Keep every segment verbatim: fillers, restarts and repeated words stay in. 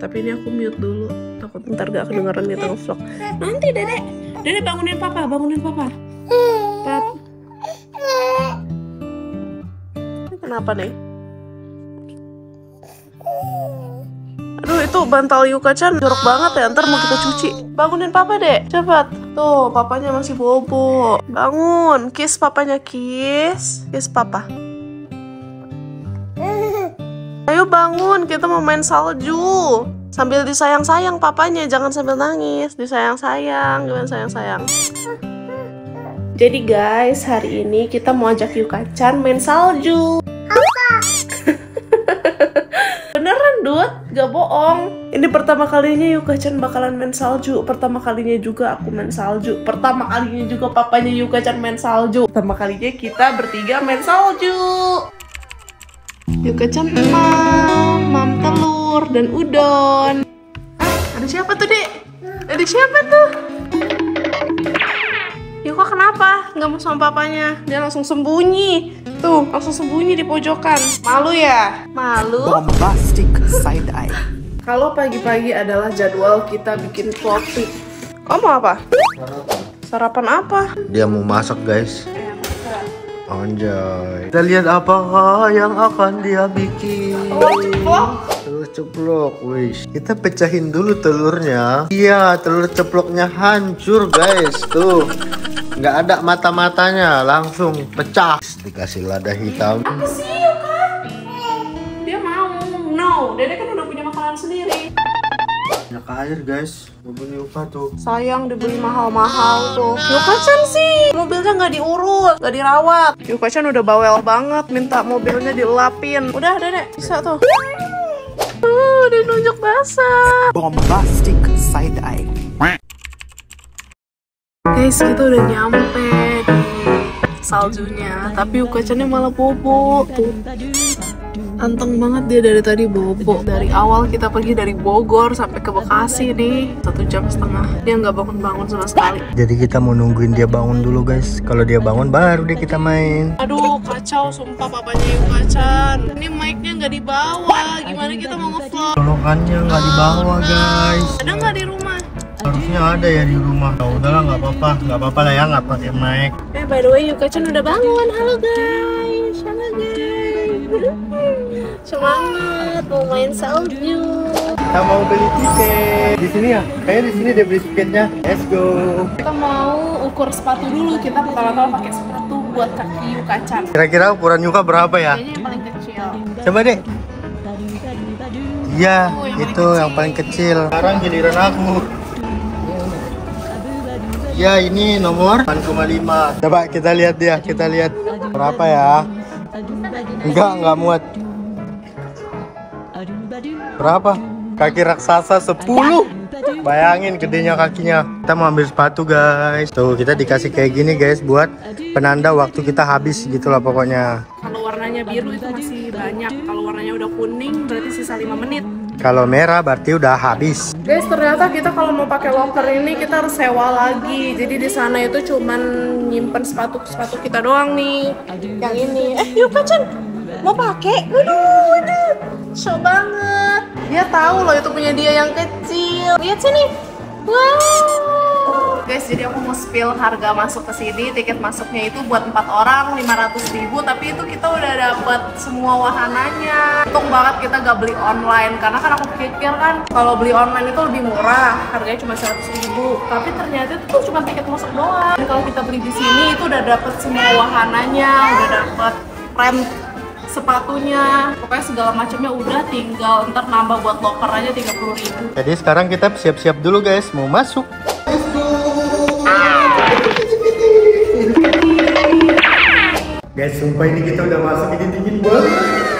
Tapi ini aku mute dulu, takut ntar gak kedengeran di tengah vlog. Nanti dedek, dedek bangunin papa, bangunin papa. Pap. Kenapa nih? Aduh, itu bantal Yuka-chan jorok banget ya, ntar mau kita cuci. Bangunin papa dek, cepat. Tuh, papanya masih bobo. Bangun, kiss papanya, kiss. Kiss papa. Ayo bangun, kita mau main salju. Sambil disayang-sayang papanya, jangan sambil nangis. Disayang-sayang, gimana sayang-sayang. Jadi guys, hari ini kita mau ajak Yuka-chan main salju. Beneran Dut, gak bohong. Ini pertama kalinya Yuka-chan bakalan main salju. Pertama kalinya juga aku main salju. Pertama kalinya juga papanya Yuka-chan main salju. Pertama kalinya kita bertiga main salju. Yuka-chan mau mam telur dan udon. Ah, ada siapa tuh dek? Ada siapa tuh? Yuka kenapa? Nggak mau sama papanya. Dia langsung sembunyi. Tuh, langsung sembunyi di pojokan. Malu ya? Malu? Bombastic side eye. Kalau pagi-pagi adalah jadwal kita bikin kopi. Oh, mau apa? Sarapan. Sarapan apa? Dia mau masak guys. Eh, masak. Anjay. Kita lihat apa yang akan dia bikin. Telur ceplok. Telur ceplok, wish. Kita pecahin dulu telurnya. Iya, telur ceploknya hancur guys. Tuh, nggak ada mata-matanya, langsung pecah. Dikasih lada hitam. Apa sih Yuka? Dia mau. No, Dede kan udah punya makanan sendiri. Banyak air guys. Mobil Yuka tuh. Sayang dibeli mahal-mahal tuh. Yuka-chan sih mobilnya nggak diurus, nggak dirawat. Yuka-chan udah bawel banget, minta mobilnya dilapin. Udah Dede, bisa tuh. Uh, dia nunjuk basah. Bombastic side eye. Guys, kita udah nyampe di saljunya, tapi Yuka-channya malah bobo tuh. Anteng banget dia dari tadi bobo. Dari awal kita pergi dari Bogor sampai ke Bekasi nih, satu jam setengah. Dia nggak bangun-bangun sama sekali. Jadi kita mau nungguin dia bangun dulu guys. Kalau dia bangun baru deh kita main. Aduh, kacau sumpah papanya Yuka-chan. Ini mic-nya nggak dibawa. Gimana kita mau nge-vlog? Colokannya nggak dibawa guys. Ada nggak di rumah? Harusnya ada ya di rumah. Nah, udahlah nggak apa-apa, nggak apa-apa lah ya nggak pakai mic. Eh, by the way Yuka-chan udah bangun. Halo guys, halo guys. Semangat mau main salju. Kita mau beli tiket di sini ya. Kayaknya di sini dia beli tiketnya. Let's go. Kita mau ukur sepatu dulu. Kita pertama-tama pakai sepatu buat kaki Yuka-chan. Kira-kira ukuran Yuka berapa ya? Kayaknya yang paling kecil. Coba deh. Iya, Oh, yang itu paling yang paling kecil. Sekarang giliran aku. Ya, ini nomor delapan koma lima. Coba kita lihat dia, kita lihat berapa ya? Enggak, enggak muat. Berapa? Kaki raksasa sepuluh. Bayangin gedenya kakinya. Kita mau ambil sepatu guys. Tuh, kita dikasih kayak gini guys buat penanda waktu kita habis gitu lah pokoknya. Kalau warnanya biru itu masih banyak. Kalau warnanya udah kuning berarti sisa lima menit. Kalau merah berarti udah habis. Guys, ternyata kita kalau mau pakai locker ini kita harus sewa lagi. Jadi di sana itu cuman nyimpen sepatu-sepatu kita doang nih. Yang ini. Eh, Yuka-chan mau pakai? Waduh, waduh. Show banget. Dia tahu loh itu punya dia yang kecil. Lihat sini. Wow. Guys, jadi aku mau spill harga masuk ke sini. Tiket masuknya itu buat empat orang lima ratus ribu, tapi itu kita udah dapat semua wahananya. Untung banget kita gak beli online, karena kan aku pikir kan kalau beli online itu lebih murah, harganya cuma seratus ribu. Tapi ternyata itu tuh cuma tiket masuk doang. Dan kalau kita beli di sini itu udah dapat semua wahananya, udah dapat rem sepatunya, pokoknya segala macamnya udah, tinggal ntar nambah buat locker aja tiga puluh ribu. Jadi sekarang kita siap-siap dulu guys, mau masuk. Guys, sumpah ini kita udah masuk, ini dingin banget.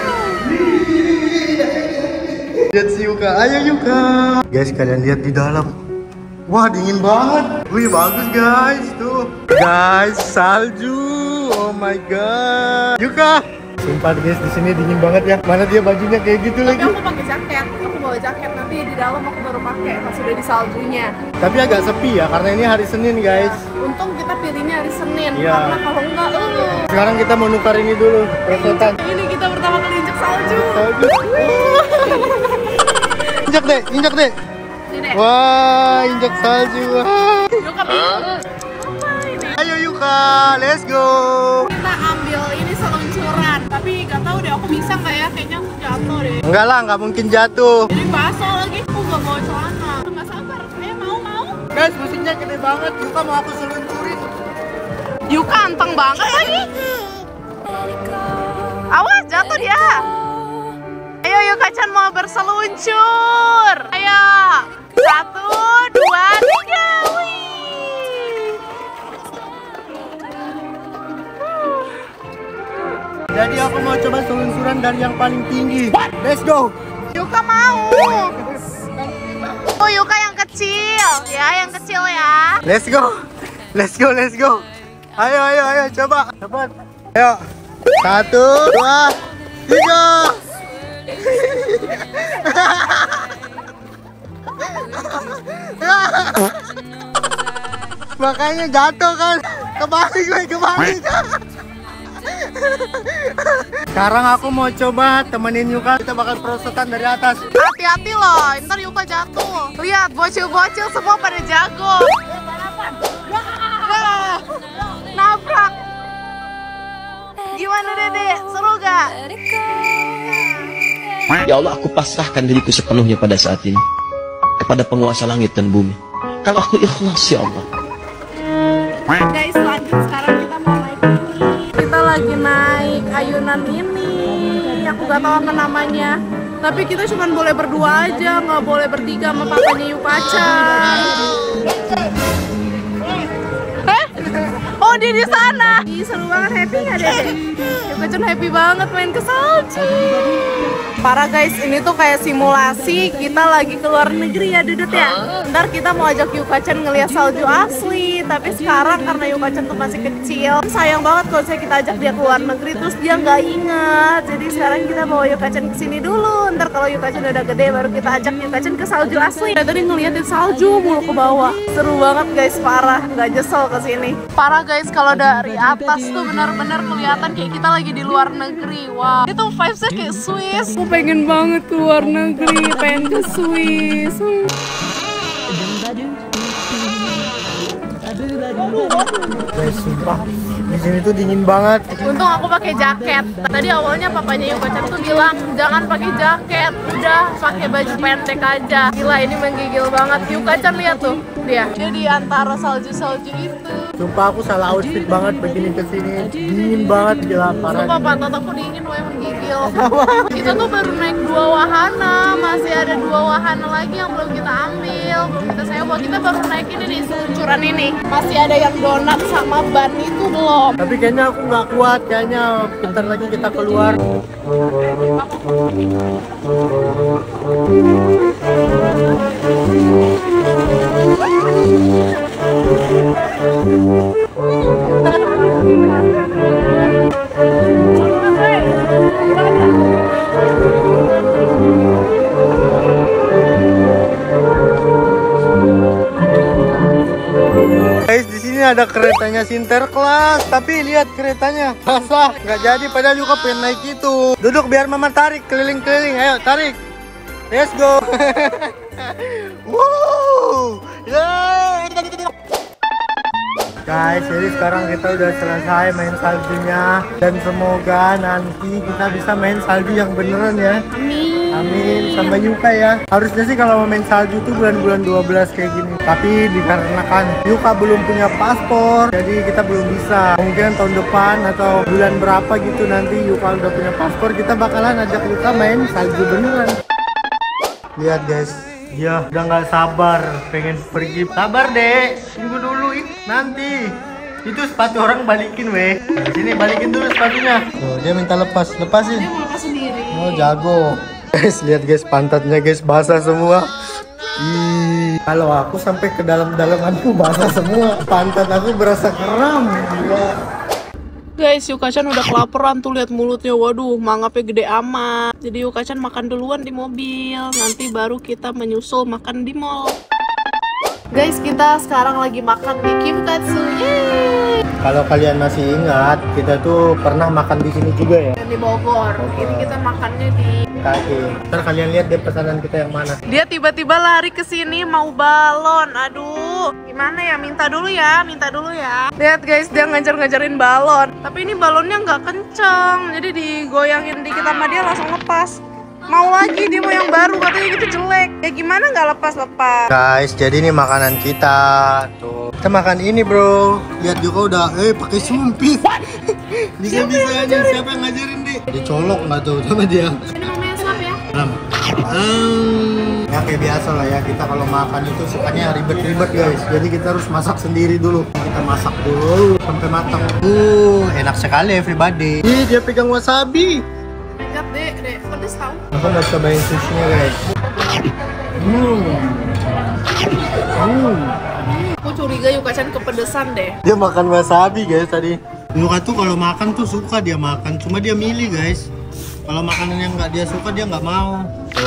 Lihat si Yuka, ayo Yuka. Guys, kalian lihat di dalam. Wah, dingin banget. Wih, bagus guys, tuh. Guys, salju. Oh my god. Yuka. Sumpah guys, di sini dingin banget ya. Mana dia bajunya kayak gitu lagi. Tapi aku pakai jaket, aku bawa jaket, nanti di dalam aku baru pakai pas udah di saljunya. Tapi agak sepi ya, karena ini hari Senin guys. Untung kita pilihnya hari Senin, Iya. karena kalau enggak, uh. Sekarang kita mau nukar ini dulu, prosotan. Ini kita pertama kali injek salju. Salju. Injak deh, injak deh. Ini. Wah, injak salju. Wah. Yuka bingung. Ayo Yuka, let's go. Kita ambil ini seluncuran, tapi nggak tahu deh aku bisa nggak ya, kayaknya aku jatuh deh. Enggak lah, nggak mungkin jatuh. Jadi basah lagi, aku nggak bawa celana. Nggak sabar, ayo mau mau. Guys, mesinnya gede banget. Yuka mau aku seluncurin. Yuka anteng banget lagi. Awas jatuh dia. Ayo Yuka-chan mau berseluncur. Ayo, satu, dua, tiga. Wih. Jadi aku mau coba seluncuran dari yang paling tinggi. Let's go. Yuka mau. Oh Yuka yang kecil, ya yang kecil ya. Let's go. Let's go, let's go. Ayo, ayo, ayo, coba. Cepat. Ayo. Satu, dua, tiga. Makanya jatuh kan. Kebalik gue, kebalik. Sekarang aku mau coba temenin Yuka. Kita bakal perosotan dari atas. Hati-hati loh, ntar Yuka jatuh. Lihat, bocil-bocil semua pada jago. Ah, nabrak. Gimana Dede? Seru gak? Ya Allah, aku pasrahkan diriku sepenuhnya pada saat ini kepada penguasa langit dan bumi. Kalau aku ikhlas, ya Allah. Guys, lanjut sekarang kita mau naik ini. Kita lagi naik ayunan ini. Aku gak tahu apa namanya. Tapi kita cuma boleh berdua aja, nggak boleh bertiga sama papanya Yuka-chan. Eh? Oh dia di sana. Ih, seru banget, happy nggak deh? Yuka-chan happy banget main ke salju. Parah guys, ini tuh kayak simulasi kita lagi ke luar negeri ya Dudut ya. Ntar kita mau ajak Yuka-chan ngeliat salju asli. Tapi sekarang karena Yuka-chan tuh masih kecil, sayang banget kalau saya kita ajak dia ke luar negeri terus dia nggak ingat. Jadi sekarang kita bawa Yuka-chan ke sini dulu. Ntar kalau Yuka-chan udah gede baru kita ajak Yuka-chan ke salju asli. Ya, tadi ngeliatin salju mulu ke bawah. Seru banget guys, parah, nggak nyesel ke sini. Parah guys, kalau dari atas tuh benar-benar kelihatan kayak kita lagi di luar negeri. Wah, itu vibes-nya kayak Swiss. Aku pengen banget ke luar negeri, pengen ke Swiss. Guys, sumpah di sini tuh dingin banget. Untung aku pakai jaket. Tadi awalnya papanya Yuka-chan tuh bilang jangan pakai jaket, udah pakai baju pendek aja. Gila, ini menggigil banget. Yuka-chan lihat tuh, dia dia di antara salju-salju itu. Sumpah aku salah outfit banget begini ke sini. Dingin banget, gila parah. Sumpah pantat aku dingin, woy, menggigil. Kita tuh baru naik dua wahana, masih ada dua wahana lagi yang belum kita ambil, belum kita sewa. Kita baru naik ini nih, seluncuran ini. Masih ada yang donat sama ban itu belum. Tapi kayaknya aku nggak kuat, kayaknya bentar lagi kita keluar. Guys, di sini ada keretanya Sinterklas, tapi lihat keretanya basah, nggak jadi. Padahal Yuka pengen naik itu. Duduk biar mama tarik keliling-keliling. Ayo tarik, let's go. Wow, yeah. Guys, jadi sekarang kita udah selesai main saljunya dan semoga nanti kita bisa main salju yang beneran ya. Amin. Amin, sama Yuka ya. Harusnya sih kalau mau main salju tuh bulan-bulan dua belas kayak gini. Tapi dikarenakan Yuka belum punya paspor, jadi kita belum bisa. Mungkin tahun depan atau bulan berapa gitu nanti Yuka udah punya paspor, kita bakalan ajak Yuka main salju beneran. Lihat guys, dia udah nggak sabar pengen pergi. Sabar deh, tunggu dulu ini nanti. Itu sepatu orang balikin weh. Nah, sini balikin dulu sepatunya. Tuh, dia minta lepas, lepasin. Dia mau lepas sendiri. Oh jago. Guys, lihat guys, pantatnya guys basah semua. Ih, kalau aku sampai ke dalam-dalamanku basah semua. Pantat aku berasa kram. Gila. Guys, Yuka-chan udah kelaparan tuh, lihat mulutnya. Waduh, mangapnya gede amat. Jadi Yuka-chan makan duluan di mobil. Nanti baru kita menyusul makan di mall. Guys, kita sekarang lagi makan di Kimkatsu. Yeay. Kalau kalian masih ingat, kita tuh pernah makan di sini juga ya. Di Bogor. Ini kita makannya di kaki. Ntar kalian lihat deh pesanan kita yang mana. Dia tiba-tiba lari ke sini mau balon. Aduh, gimana ya? Minta dulu ya, minta dulu ya. Lihat guys, dia ngejar-ngejarin balon. Tapi ini balonnya nggak kenceng, jadi digoyangin dikit sama dia langsung lepas. Mau lagi, dia mau yang baru, katanya gitu jelek. Ya gimana nggak lepas-lepas? Guys, jadi ini makanan kita. Tuh, kita makan ini bro. Lihat juga udah, eh pakai sumpit. Bisa-bisa aja, siapa yang ngajarin deh? Dicolok nggak tuh sama dia? Ini namanya slap ya? Um, um, ya kayak biasa lah ya, kita kalau makan itu sukanya ribet-ribet guys. Jadi kita harus masak sendiri dulu. Kita masak dulu sampai matang. Uh, enak sekali everybody. Ih, dia pegang wasabi. Dekat deh, deh, pedes tau. Aku udah cobain sushinya guys. Hmm. Hmm. Aku curiga Yuka-chan kepedesan deh. Dia makan wasabi guys tadi. Yuka tuh kalau makan tuh suka dia makan, cuma dia milih guys. Kalau makanan yang nggak dia suka dia nggak mau.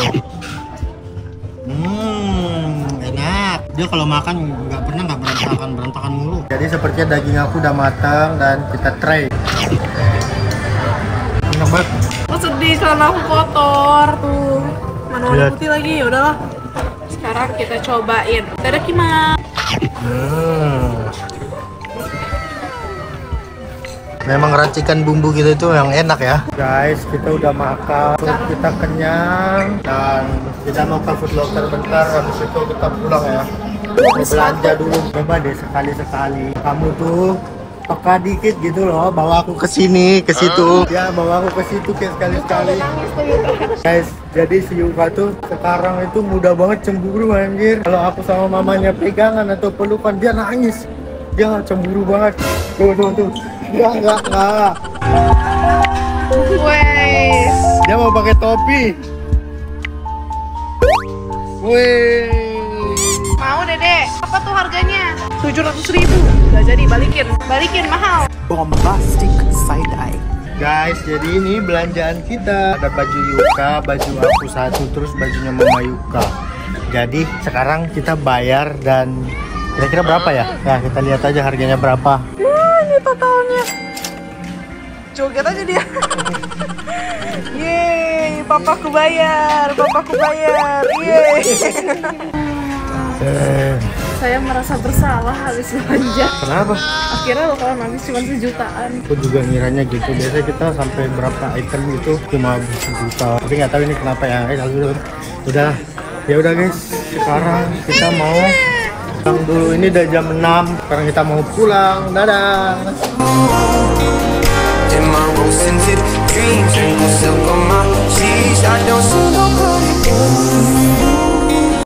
Hmm, enak. Dia kalau makan nggak pernah nggak berantakan berantakan mulu. Jadi sepertinya daging aku udah matang dan kita try. Enak banget. Aku sedih karena aku kotor tuh. Mana warna Lihat. putih lagi, ya udahlah. Sekarang kita cobain. Tadakimasu. Hmm. Memang racikan bumbu kita itu yang enak ya. Guys, kita udah makan, perut kita kenyang dan kita mau ke Food Locker bentar, habis itu kita pulang ya. Mau belanja dulu, coba deh sekali-sekali. Kamu tuh peka dikit gitu loh, bawa aku ke sini, ke situ. Ya, bawa aku ke situ kayak sekali-sekali. Guys, jadi si Yuka tuh sekarang itu mudah banget cemburu anjir. Kalau aku sama mamanya pegangan atau pelukan dia nangis. Dia cemburu banget. Tuh, tuh, tuh. Enggak, enggak, enggak. Wes. Dia mau pakai topi. Wih. Mau Dede. Apa tuh harganya? tujuh ratus ribu. Gak jadi, balikin. Balikin, mahal. Bombastic side eye. Guys, jadi ini belanjaan kita. Ada baju Yuka, baju aku satu, terus bajunya Mama Yuka. Jadi sekarang kita bayar dan kira-kira berapa ya? Nah, kita lihat aja harganya berapa. Wah, ini totalnya. Joget aja dia. Yeay, papaku bayar, papaku bayar. Yeay. Eh, Saya merasa bersalah habis belanja. kenapa? Akhirnya bakalan habis cuma sejutaan. Aku juga ngiranya gitu. Biasanya kita sampai berapa item gitu cuma sejuta. Tapi nggak tahu ini kenapa ya. Eh, udah, udah. Ya udah guys, sekarang kita mau pulang dulu. Ini udah jam enam. Sekarang kita mau pulang. Dadah.